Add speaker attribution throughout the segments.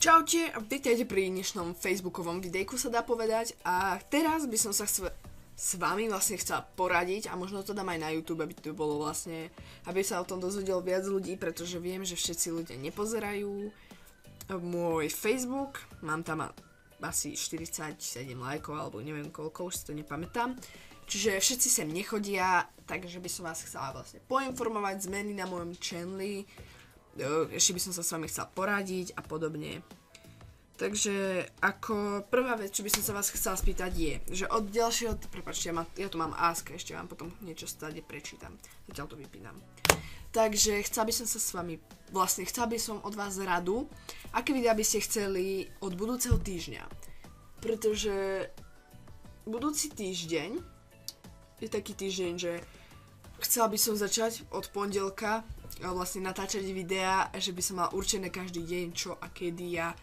Speaker 1: Čaute a vítajte pri dnešnom facebookovom videjku, sa dá povedať. A teraz by som sa s vami vlastne chcela poradiť a možno to dám aj na YouTube, aby to bolo vlastne, aby sa o tom dozvedelo viac ľudí, pretože viem, že všetci ľudia nepozerajú môj Facebook. Mám tam asi 47 lajkov alebo neviem koľko, už si to nepamätám. Čiže všetci sem nechodia, takže by som vás chcela vlastne poinformovať zmeny na mojom channeli. Ešte by som sa s vami chcela poradiť a podobne. Takže ako prvá vec, čo by som sa vás chcela spýtať je, že od ďalšieho, prepáčte, ja tu mám ask, ešte vám potom niečo stále prečítam, zatiaľ to vypínam. Takže chcela by som sa s vami, vlastne chcela by som od vás radu, aké videá by ste chceli od budúceho týždňa. Pretože budúci týždeň je taký týždeň, že chcela by som začať od pondelka vlastne natáčať videá, že by som mala určené každý deň čo a kedy a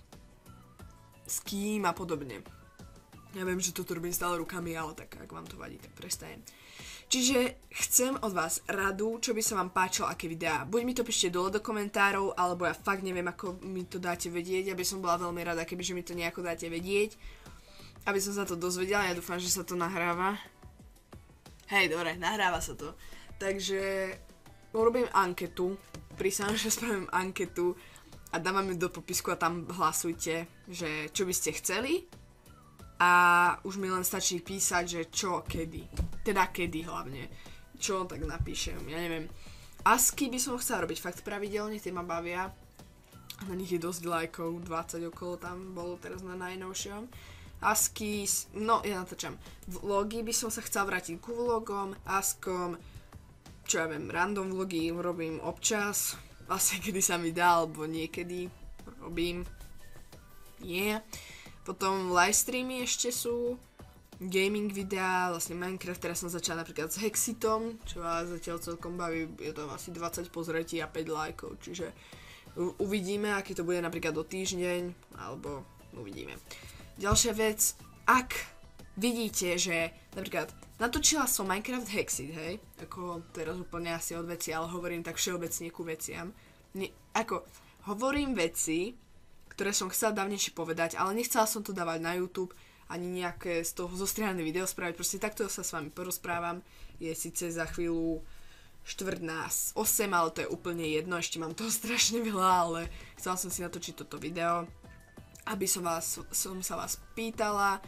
Speaker 1: s kým a podobne. Ja viem, že toto robím stále rukami, ale tak ak vám to vadí, tak prestajem. Čiže chcem od vás radu, čo by sa vám páčilo, aké videá. Buď mi to píšte dole do komentárov, alebo ja fakt neviem, ako mi to dáte vedieť. Ja by som bola veľmi rada, kebyže mi to nejako dáte vedieť, aby som sa to dozvedela. Ja dúfam, že sa to nahráva. Hej, dobre, nahráva sa to. Takže urobím anketu, prísam, že spravím anketu a dávam ju do popisku a tam hlasujte, že čo by ste chceli a už mi len stačí písať, že čo, kedy. Teda kedy hlavne. Čo, tak napíšem, ja neviem. Asky by som chcela robiť fakt pravidelne, tie ma bavia. Na nich je dosť lajkov, 20 okolo tam bolo teraz na najnovšom. Asky, no ja natáčam. Vlogy by som sa chcela vrátiť ku vlogom, askom, čo ja viem, random vlogy robím občas, vlastne kedy sa mi dá, alebo niekedy robím, nie. Potom livestreamy ešte sú, gaming videá, vlastne Minecraft, teraz som začala napríklad s Hexitom, čo vás zatiaľ celkom baví, je to asi 20 pozretí a 5 lajkov, čiže uvidíme, aký to bude napríklad o týždeň, alebo uvidíme. Ďalšia vec, ak vidíte, že napríklad natočila som Minecraft Hexit, hej, ako teraz úplne asi od veci, ale hovorím tak všeobecne ku veciam. Ako, hovorím veci, ktoré som chcela dávnejšie povedať, ale nechcela som to dávať na YouTube, ani nejaké z toho zostrihané video spraviť, proste takto sa s vami porozprávam, je síce za chvíľu 7:45, ale to je úplne jedno, ešte mám toho strašne veľa, ale chcela som si natočiť toto video, aby som sa vás pýtala,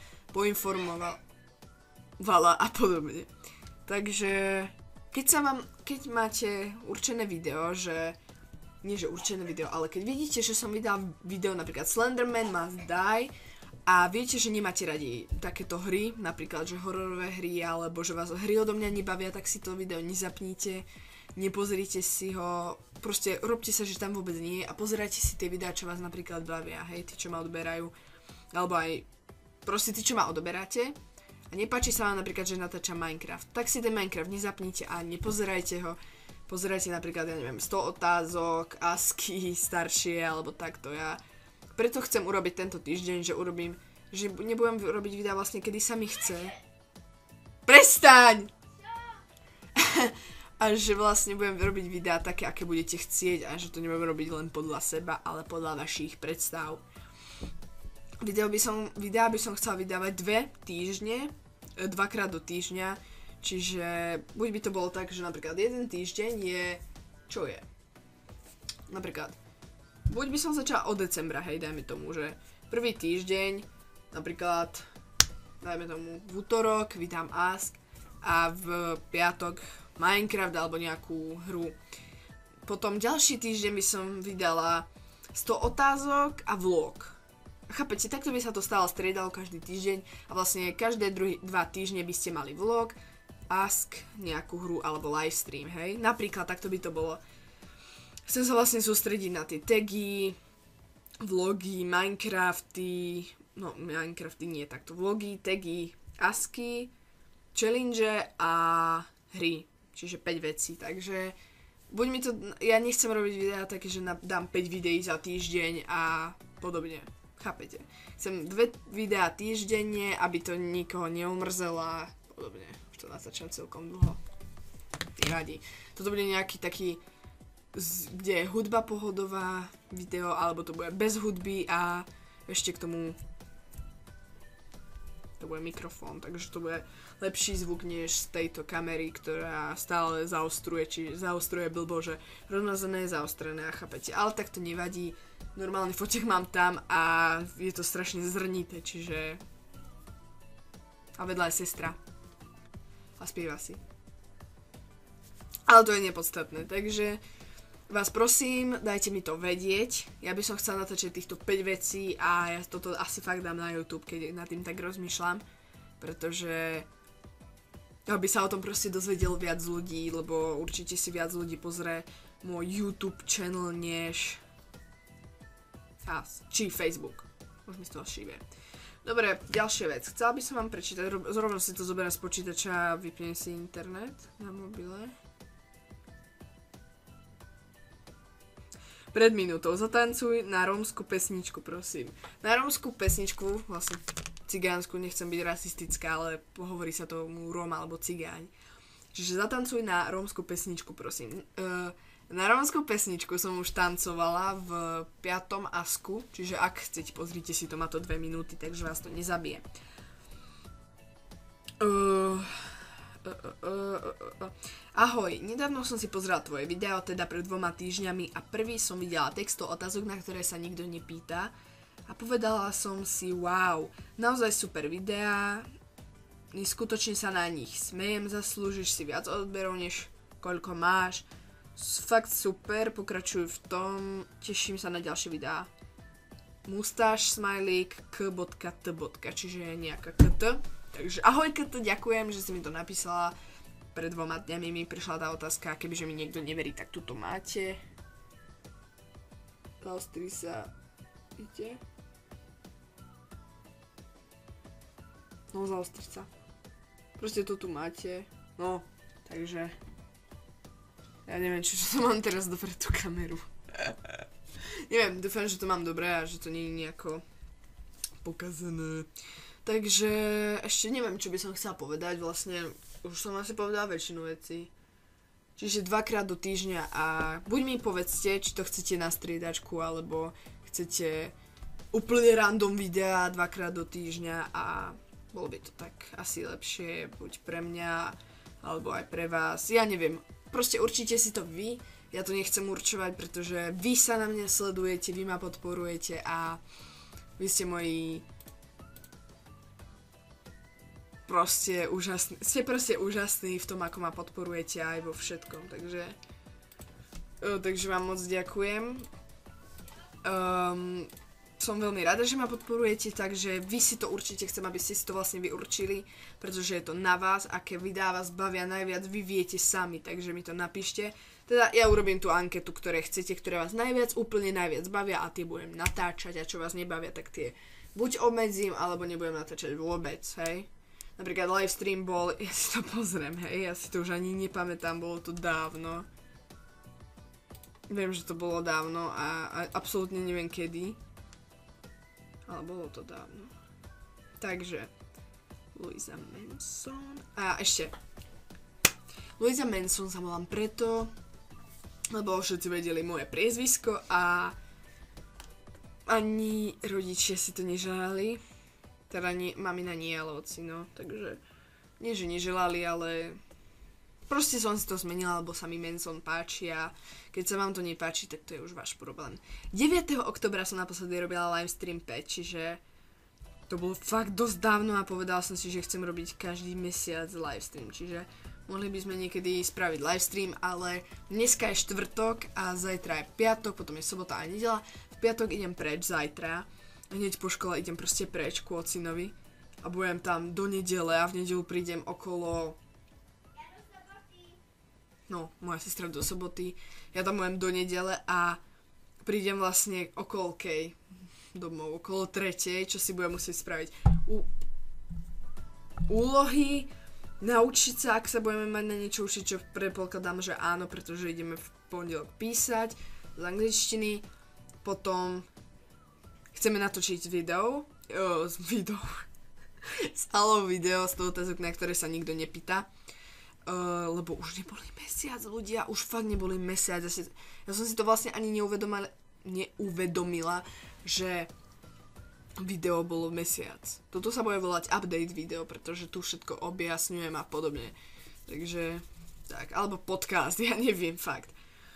Speaker 1: poinformovala a podobne. Takže keď máte určené video, nie že určené video, ale keď vidíte, že som vydala video napríklad Slenderman Must Die a viete, že nemáte radi takéto hry, napríklad že hororové hry, alebo že vás hry odo mňa nebavia, tak si to video nezapnite, nepozrite si ho, proste robte sa, že tam vôbec nie je a pozerajte si tie videá, čo vás napríklad bavia, hej, tí, čo ma odberajú, alebo aj proste tí, čo ma odoberáte a nepáči sa vám napríklad, že natáčam Minecraft, tak si ten Minecraft nezapnite a nepozerajte ho, pozerajte napríklad, ja neviem, 100 otázok, asky staršie, alebo takto. Ja preto chcem urobiť tento týždeň, že nebudem robiť videá vlastne, kedy sa mi chce. Prestaň! A že vlastne budem robiť videá také, aké budete chcieť a že to nebudem robiť len podľa seba, ale podľa vašich predstav. Videá by som chcela vydávať 2 týždne, 2-krát do týždňa, čiže buď by to bolo tak, že napríklad jeden týždeň je, čo je? Napríklad, buď by som začala od decembra, hej, dajme tomu, že prvý týždeň, napríklad, dajme tomu, v útorok vydám ask a v piatok Minecraft alebo nejakú hru. Potom ďalší týždeň by som vydala 100 otázok a vlog. Chápete, takto by sa to stále striedalo každý týždeň a vlastne každé 2 týždne by ste mali vlog, ask, nejakú hru alebo livestream, hej. Napríklad takto by to bolo. Chcem sa vlastne sústrediť na tie tagy, vlogy, Minecrafty, nie takto, vlogy, tagy, asky, challenge a hry. Čiže 5 vecí, takže ja nechcem robiť videá také, že dám 5 videí za týždeň a podobne, chápete. Chcem 2 videá týždenne, aby to nikoho neumrzelo a podobne. Už to natáčam celkom dlho. Nevadí. Toto bude nejaký taký kde je hudba pohodová video, alebo to bude bez hudby a ešte k tomu to bude mikrofón, takže to bude lepší zvuk než z tejto kamery, ktorá stále zaostruje, či zaostruje blbo, že rozmazané, zaostrené a chápete, ale tak to nevadí, normálny foťák mám tam a je to strašne zrnité, čiže a vedľa je sestra a spieva si. Ale to je nepodstatné, takže vás prosím, dajte mi to vedieť. Ja by som chcela natáčať týchto 5 vecí a ja toto asi fakt dám na YouTube, keď nad tým tak rozmýšľam, pretože aby sa o tom proste dozvedel viac ľudí, lebo určite si viac ľudí pozrie môj YouTube channel než či Facebook. Už mi z toho šíbe. Dobre, ďalšia vec. Chcela by som vám prečítať, zrovna si to zoberám z počítača a vypnem si internet na mobile. Pred minútou zatancuj na rómsku pesničku, prosím. Na rómsku pesničku, vlastne cigánsku, nechcem byť rasistická, ale hovorí sa tomu Róm alebo cigáň. Čiže zatancuj na rómsku pesničku, prosím. Na rómsku pesničku som už tancovala v 5. asku, čiže ak chcete, pozrite si to, má to 2 minúty, takže vás to nezabije. Ahoj, nedávno som si pozrela tvoje video, teda pred 2 týždňami a prvý som videla text otázok, na ktoré sa nikto nepýta a povedala som si wow, naozaj super videá, skutočne sa na nich smejem, zaslúžiš si viac odberov než koľko máš, fakt super, pokračuj v tom, teším sa na ďalšie videá. Mustáš, smajlík, k.t. čiže nejaká kt. Takže ahoj KT, ďakujem, že si mi to napísala. Pred 2 dňami mi prišla tá otázka, kebyže mi niekto neverí, tak tu to máte. Zaostri sa, vidíte? No, zaostri sa. Proste to tu máte. No, takže ja neviem, čo to mám teraz dobre tú kameru. Neviem, dúfam, že to mám dobre a že to nie je nejako pokazené. Takže ešte neviem, čo by som chcela povedať, vlastne už som asi povedala väčšinu vecí. Čiže 2-krát do týždňa a buď mi povedzte, či to chcete na striedačku, alebo chcete úplne random videa 2-krát do týždňa a bolo by to tak asi lepšie, buď pre mňa, alebo aj pre vás, ja neviem. Proste určite si to vy, ja to nechcem určovať, pretože vy sa na mňa sledujete, vy ma podporujete a vy ste moji proste úžasný, ste proste úžasní v tom, ako ma podporujete aj vo všetkom, takže vám moc ďakujem. Som veľmi rada, že ma podporujete, takže vy si to určite chcem, aby ste si to vlastne vy určili, pretože je to na vás, aké videá vás bavia najviac, vy viete sami, takže mi to napíšte. Teda ja urobím tú anketu, ktoré chcete, ktoré vás najviac, úplne najviac bavia a tie budem natáčať a čo vás nebavia, tak tie buď obmedzím, alebo nebudem natáčať vôbec, hej. Napríklad livestream bol, ja si to pozriem, hej, ja si to už ani nepamätám, bolo to dávno. Viem, že to bolo dávno a absolútne neviem kedy. Ale bolo to dávno. Takže, Louisa Manson. A ešte, Louisa Manson sa volám preto, lebo všetci vedeli moje priezvisko a ani rodičia si to neželali. Teda mamina nie, ale ocino, takže nie, že neželali, ale proste som si to zmenila, lebo sa mi Manson páči a keď sa vám to nepáči, tak to je už váš problém. 9. oktobra som naposledy robila livestream 5, čiže to bolo fakt dosť dávno a povedala som si, že chcem robiť každý mesiac livestream, čiže mohli by sme niekedy spraviť livestream, ale dneska je štvrtok a zajtra je piatok, potom je sobota a nedeľa. V piatok idem preč zajtra. Hneď po škole idem proste preč ku ocinovi a budem tam do nedele a v nedeľu prídem okolo... No, moja sestra do soboty, ja tam budem do nedele a prídem vlastne okolo domov, okolo 3, čo si budem musieť spraviť úlohy, naučiť sa, ak sa budeme mať na niečo učiť, čo predpokladám, že áno, pretože ideme v pondelok písať z angličtiny, potom chceme natočiť video, s Alou video, z toho otázok, na ktoré sa nikto nepýta. lebo už neboli mesiac, ľudia, už fakt neboli mesiac. Ja som si to vlastne ani neuvedomila, že video bolo mesiac. Toto sa bude volať update video, pretože tu všetko objasňujem a podobne. Takže, tak, alebo podcast, ja neviem, fakt.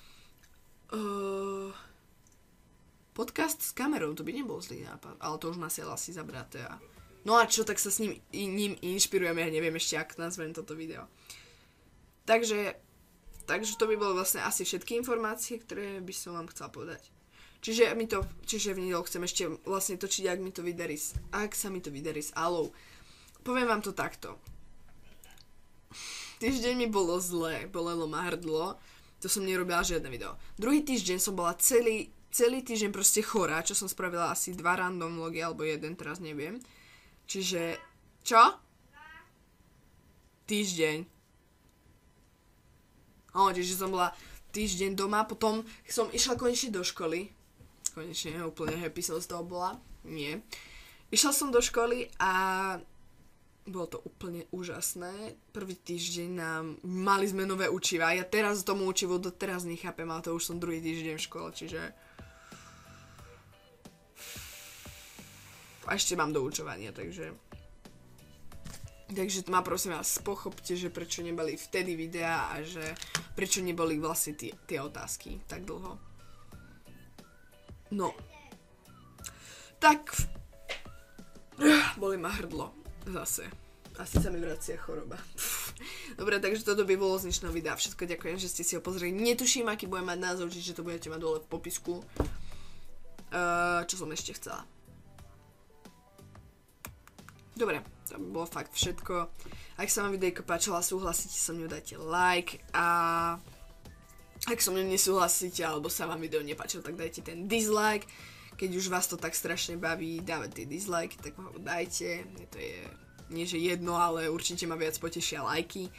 Speaker 1: Podcast s kamerou, to by nebol zlý nápad, ale to už má si asi zabraté. No a čo, tak sa s ním inšpirujeme, ja neviem ešte, ak nazvem toto video. Takže to by bolo vlastne asi všetky informácie, ktoré by som vám chcela povedať. Čiže v nedelu chcem ešte vlastne točiť, ak sa mi to vydarí s Alou. Poviem vám to takto. Týždeň mi bolo zle, bolelo ma hrdlo, to som nerobila žiadne video. Druhý týždeň som bola celý týždeň proste chorá, čo som spravila asi 2 random vlogy, alebo 1, teraz neviem. Čiže, čo? Týždeň. Čiže som bola týždeň doma, potom som išla konečne do školy. Konečne, úplne happy som z toho bola. Nie. Išla som do školy a bolo to úplne úžasné. Prvý týždeň mali sme nové učiva. Ja teraz tomu učivu doteraz nechápem, ale to už som druhý týždeň v škole, čiže a ešte mám doučovanie, takže ma prosím vás pochopte, že prečo neboli vtedy videá a že prečo neboli vlastne tie otázky tak dlho. No. Tak boli ma hrdlo. Zase. Asi sa mi vracia choroba. Dobre, takže toto by bolo z dnešného videa. Všetko ďakujem, že ste si ho pozreli. Netuším, aký bude mať názov, čiže to budete mať dole v popisku. Čo som ešte chcela. Dobre, to by bolo fakt všetko. Ak sa vám videjko páčilo a súhlasíte so mnou, dajte like a ak so mnou nesúhlasíte alebo sa vám video nepáčilo, tak dajte ten dislike. Keď už vás to tak strašne baví dávať tie dislike, tak ho dajte. To je nie že jedno, ale určite ma viac potešia lajky.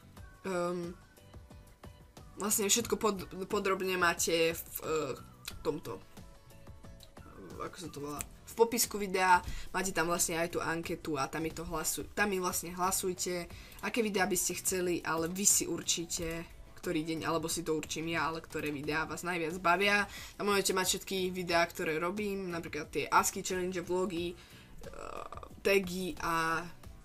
Speaker 1: Vlastne všetko podrobne máte v tomto, ako sa to volá, v popisku videa, máte tam vlastne aj tú anketu a tam mi vlastne hlasujte, aké videá by ste chceli, ale vy si určite, ktorý deň, alebo si to určím ja, ale ktoré videá vás najviac bavia. Tam môžete mať všetky videá, ktoré robím, napríklad tie ASCII challenge, vlogy, tagy a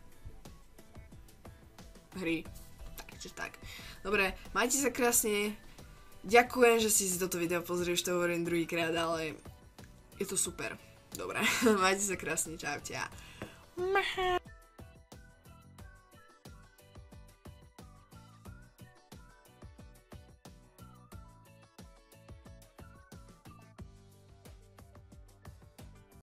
Speaker 1: hry. Takže tak. Dobre, majte sa krásne. Ďakujem, že ste si toto video pozreli, už to hovorím druhýkrát, ale je to super. Dobre, majte sa krásne, čaute.